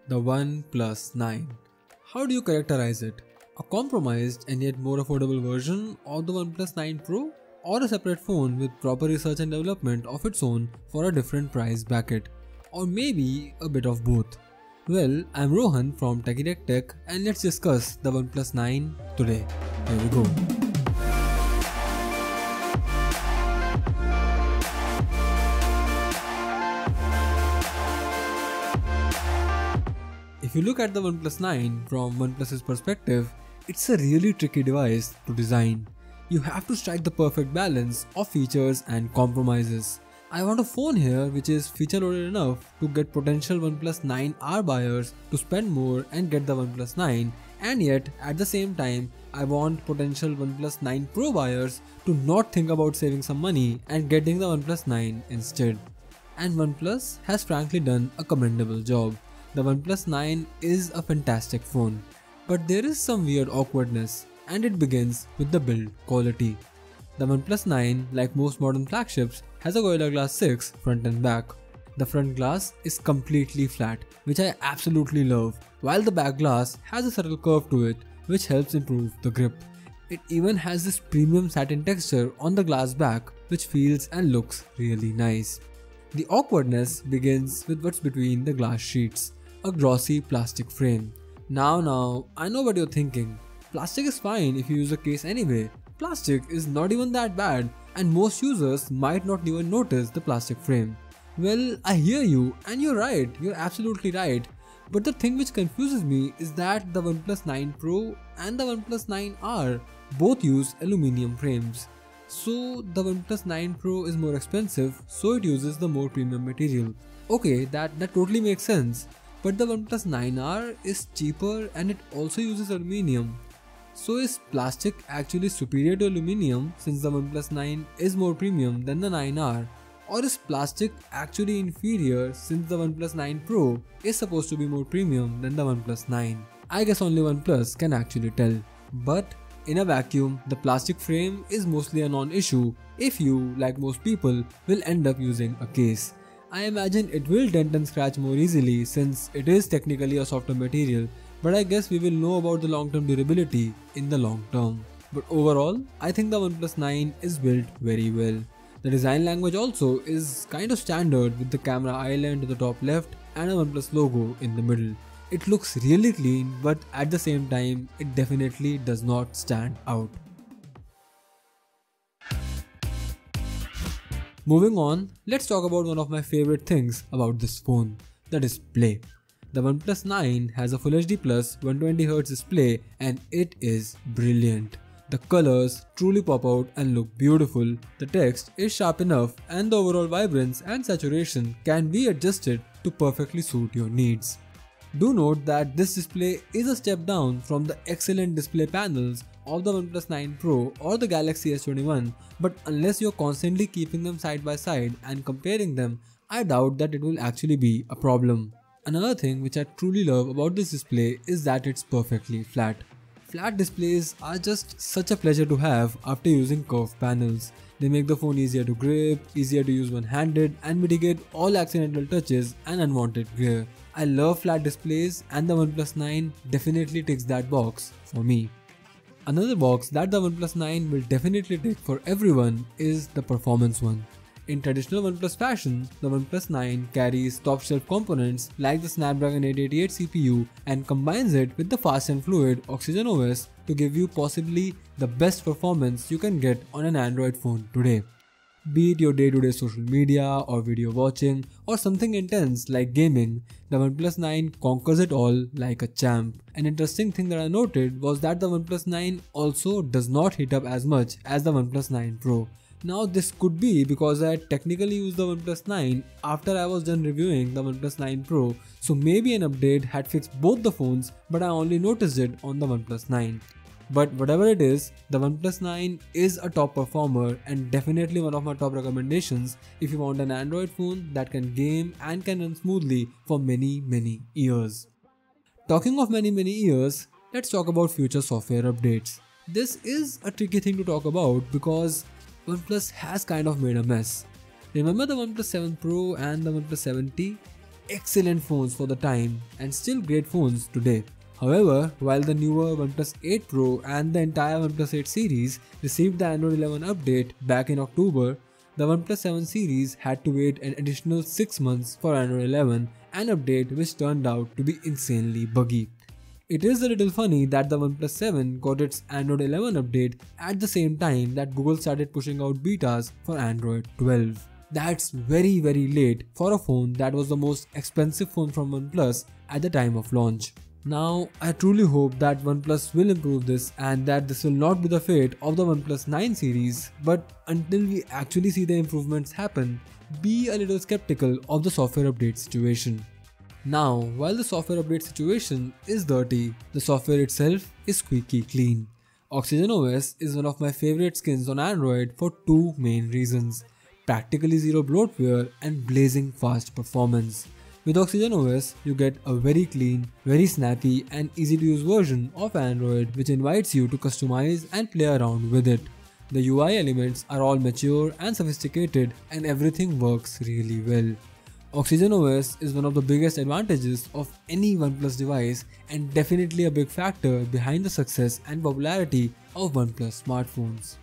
The OnePlus 9. How do you characterize it? A compromised and yet more affordable version of the OnePlus 9 Pro? Or a separate phone with proper research and development of its own for a different price bracket? Or maybe a bit of both? Well, I'm Rohan from TechieTech Tech and let's discuss the OnePlus 9 today. Here we go. If you look at the OnePlus 9 from OnePlus's perspective, it's a really tricky device to design. You have to strike the perfect balance of features and compromises. I want a phone here which is feature loaded enough to get potential OnePlus 9R buyers to spend more and get the OnePlus 9, and yet at the same time I want potential OnePlus 9 Pro buyers to not think about saving some money and getting the OnePlus 9 instead. And OnePlus has frankly done a commendable job. The OnePlus 9 is a fantastic phone, but there is some weird awkwardness, and it begins with the build quality. The OnePlus 9, like most modern flagships, has a Gorilla Glass 6 front and back. The front glass is completely flat, which I absolutely love, while the back glass has a subtle curve to it, which helps improve the grip. It even has this premium satin texture on the glass back, which feels and looks really nice. The awkwardness begins with what's between the glass sheets. A glossy plastic frame. Now, I know what you're thinking. Plastic is fine if you use a case anyway. Plastic is not even that bad, and most users might not even notice the plastic frame. Well, I hear you, and you're right, you're absolutely right. But the thing which confuses me is that the OnePlus 9 Pro and the OnePlus 9R both use aluminium frames. So the OnePlus 9 Pro is more expensive, so it uses the more premium material. Okay, that totally makes sense. But the OnePlus 9R is cheaper and it also uses aluminium. So is plastic actually superior to aluminium since the OnePlus 9 is more premium than the 9R? Or is plastic actually inferior since the OnePlus 9 Pro is supposed to be more premium than the OnePlus 9? I guess only OnePlus can actually tell. But in a vacuum, the plastic frame is mostly a non-issue if you, like most people, will end up using a case. I imagine it will dent and scratch more easily since it is technically a softer material, but I guess we will know about the long-term durability in the long term. But overall, I think the OnePlus 9 is built very well. The design language also is kind of standard with the camera island to the top left and a OnePlus logo in the middle. It looks really clean, but at the same time, it definitely does not stand out. Moving on, let's talk about one of my favorite things about this phone, the display. The OnePlus 9 has a Full HD Plus 120Hz display and it is brilliant. The colors truly pop out and look beautiful, the text is sharp enough and the overall vibrance and saturation can be adjusted to perfectly suit your needs. Do note that this display is a step down from the excellent display panels of the OnePlus 9 Pro or the Galaxy S21, but unless you're constantly keeping them side by side and comparing them, I doubt that it will actually be a problem. Another thing which I truly love about this display is that it's perfectly flat. Flat displays are just such a pleasure to have after using curved panels. They make the phone easier to grip, easier to use one-handed and mitigate all accidental touches and unwanted glare. I love flat displays and the OnePlus 9 definitely ticks that box for me. Another box that the OnePlus 9 will definitely tick for everyone is the performance one. In traditional OnePlus fashion, the OnePlus 9 carries top-shelf components like the Snapdragon 888 CPU and combines it with the fast and fluid Oxygen OS to give you possibly the best performance you can get on an Android phone today. Be it your day-to-day social media or video watching or something intense like gaming, the OnePlus 9 conquers it all like a champ. An interesting thing that I noted was that the OnePlus 9 also does not heat up as much as the OnePlus 9 Pro. Now this could be because I technically used the OnePlus 9 after I was done reviewing the OnePlus 9 Pro, so maybe an update had fixed both the phones but I only noticed it on the OnePlus 9. But whatever it is, the OnePlus 9 is a top performer and definitely one of my top recommendations if you want an Android phone that can game and can run smoothly for many years. Talking of many years, let's talk about future software updates. This is a tricky thing to talk about because OnePlus has kind of made a mess. Remember the OnePlus 7 Pro and the OnePlus 7T? excellent phones for the time and still great phones today. However, while the newer OnePlus 8 Pro and the entire OnePlus 8 series received the Android 11 update back in October, the OnePlus 7 series had to wait an additional 6 months for Android 11, an update which turned out to be insanely buggy. It is a little funny that the OnePlus 7 got its Android 11 update at the same time that Google started pushing out betas for Android 12. That's very late for a phone that was the most expensive phone from OnePlus at the time of launch. Now, I truly hope that OnePlus will improve this and that this will not be the fate of the OnePlus 9 series, but until we actually see the improvements happen, be a little skeptical of the software update situation. Now, while the software update situation is dirty, the software itself is squeaky clean. OxygenOS is one of my favorite skins on Android for two main reasons: practically zero bloatware and blazing fast performance. With OxygenOS, you get a very clean, very snappy and easy to use version of Android which invites you to customize and play around with it. The UI elements are all mature and sophisticated and everything works really well. OxygenOS is one of the biggest advantages of any OnePlus device and definitely a big factor behind the success and popularity of OnePlus smartphones.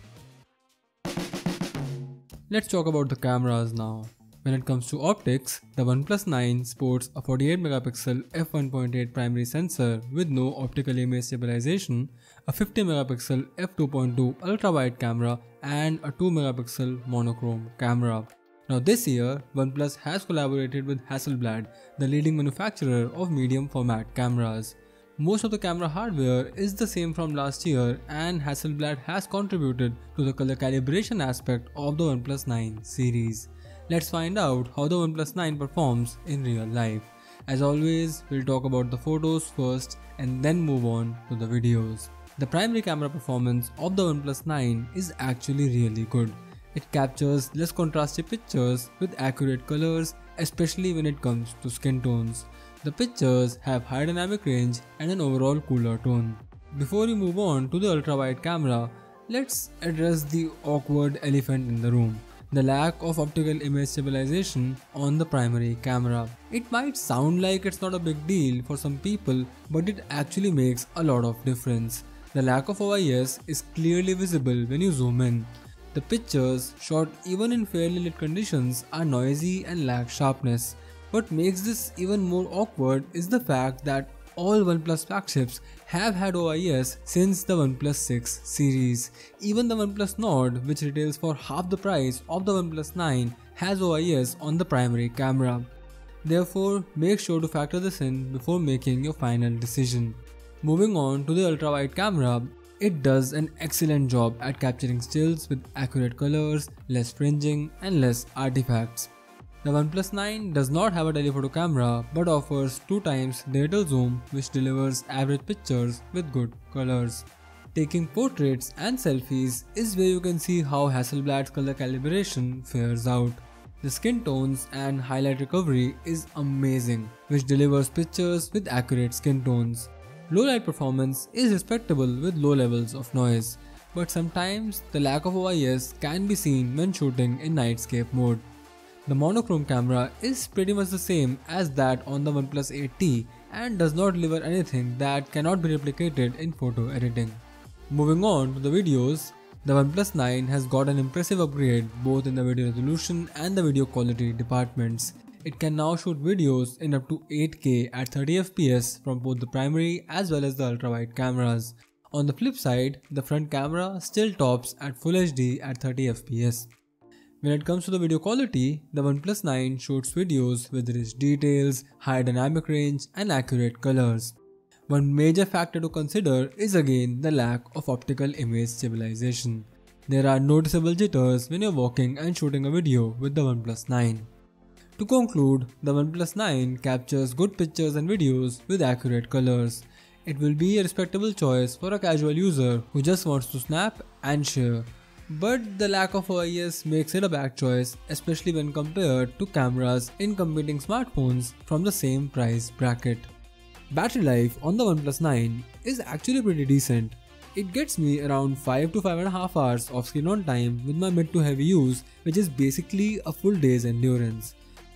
Let's talk about the cameras now. When it comes to optics, the OnePlus 9 sports a 48MP f1.8 primary sensor with no optical image stabilization, a 50MP f2.2 ultra-wide camera and a 2MP monochrome camera. Now this year, OnePlus has collaborated with Hasselblad, the leading manufacturer of medium format cameras. Most of the camera hardware is the same from last year and Hasselblad has contributed to the color calibration aspect of the OnePlus 9 series. Let's find out how the OnePlus 9 performs in real life. As always, we'll talk about the photos first and then move on to the videos. The primary camera performance of the OnePlus 9 is actually really good. It captures less contrasty pictures with accurate colors, especially when it comes to skin tones. The pictures have high dynamic range and an overall cooler tone. Before we move on to the ultra-wide camera, let's address the awkward elephant in the room: the lack of optical image stabilization on the primary camera. It might sound like it's not a big deal for some people, but it actually makes a lot of difference. The lack of OIS is clearly visible when you zoom in. The pictures, shot even in fairly lit conditions, are noisy and lack sharpness. What makes this even more awkward is the fact that all OnePlus flagships have had OIS since the OnePlus 6 series. Even the OnePlus Nord, which retails for half the price of the OnePlus 9, has OIS on the primary camera. Therefore, make sure to factor this in before making your final decision. Moving on to the ultra-wide camera, it does an excellent job at capturing stills with accurate colors, less fringing and less artifacts. The OnePlus 9 does not have a telephoto camera but offers 2 times digital zoom which delivers average pictures with good colors. Taking portraits and selfies is where you can see how Hasselblad's color calibration fares out. The skin tones and highlight recovery is amazing, which delivers pictures with accurate skin tones. Low light performance is respectable with low levels of noise, but sometimes the lack of OIS can be seen when shooting in nightscape mode. The monochrome camera is pretty much the same as that on the OnePlus 8T and does not deliver anything that cannot be replicated in photo editing. Moving on to the videos, the OnePlus 9 has got an impressive upgrade both in the video resolution and the video quality departments. It can now shoot videos in up to 8K at 30fps from both the primary as well as the ultra-wide cameras. On the flip side, the front camera still tops at Full HD at 30fps. When it comes to the video quality, the OnePlus 9 shoots videos with rich details, high dynamic range and accurate colors. One major factor to consider is again the lack of optical image stabilization. There are noticeable jitters when you're walking and shooting a video with the OnePlus 9. To conclude, the OnePlus 9 captures good pictures and videos with accurate colors. It will be a respectable choice for a casual user who just wants to snap and share. But the lack of OIS makes it a bad choice, especially when compared to cameras in competing smartphones from the same price bracket. Battery life on the OnePlus 9 is actually pretty decent. It gets me around 5 to 5.5 hours of screen on time with my mid to heavy use, which is basically a full day's endurance.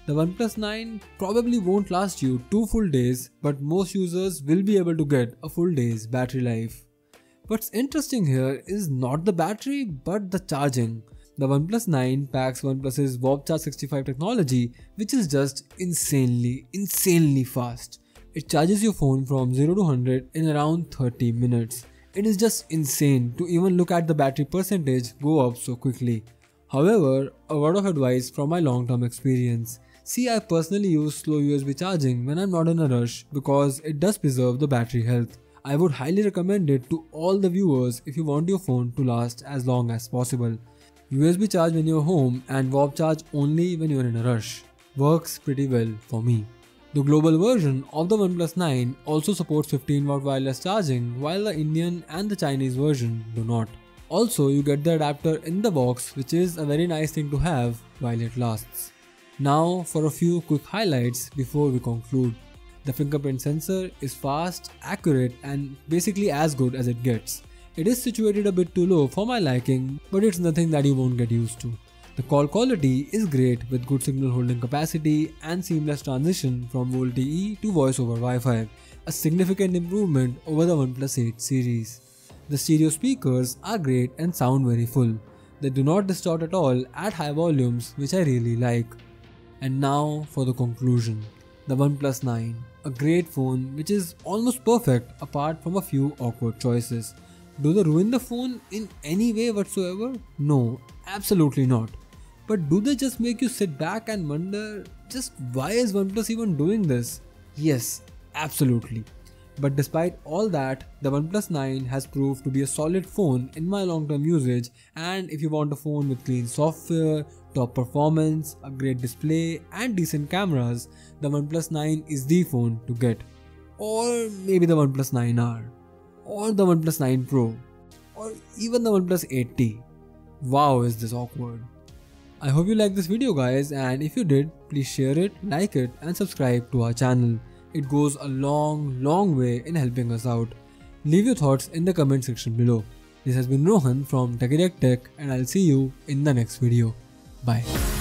The OnePlus 9 probably won't last you 2 full days, but most users will be able to get a full day's battery life. What's interesting here is not the battery but the charging. The OnePlus 9 packs OnePlus's Warp Charge 65 technology, which is just insanely fast. It charges your phone from 0 to 100 in around 30 minutes. It is just insane to even look at the battery percentage go up so quickly. However, a word of advice from my long-term experience. See, I personally use slow USB charging when I'm not in a rush because it does preserve the battery health. I would highly recommend it to all the viewers if you want your phone to last as long as possible. USB charge when you're home and Warp charge only when you're in a rush. Works pretty well for me. The global version of the OnePlus 9 also supports 15W wireless charging, while the Indian and the Chinese version do not. Also, you get the adapter in the box, which is a very nice thing to have while it lasts. Now for a few quick highlights before we conclude. The fingerprint sensor is fast, accurate and basically as good as it gets. It is situated a bit too low for my liking, but it's nothing that you won't get used to. The call quality is great with good signal holding capacity and seamless transition from VoLTE to voice over Wi-Fi, a significant improvement over the OnePlus 8 series. The stereo speakers are great and sound very full. They do not distort at all at high volumes, which I really like. And now for the conclusion. The OnePlus 9, a great phone which is almost perfect apart from a few awkward choices. Do they ruin the phone in any way whatsoever? No, absolutely not. But do they just make you sit back and wonder just why is OnePlus even doing this? Yes, absolutely. But despite all that, the OnePlus 9 has proved to be a solid phone in my long-term usage, and if you want a phone with clean software, top performance, a great display and decent cameras, the OnePlus 9 is the phone to get. Or maybe the OnePlus 9R, or the OnePlus 9 Pro, or even the OnePlus 8T. Wow, is this awkward. I hope you liked this video guys, and if you did, please share it, like it and subscribe to our channel. It goes a long way in helping us out. Leave your thoughts in the comment section below. This has been Rohan from TechieDeck Tech, and I'll see you in the next video. Bye.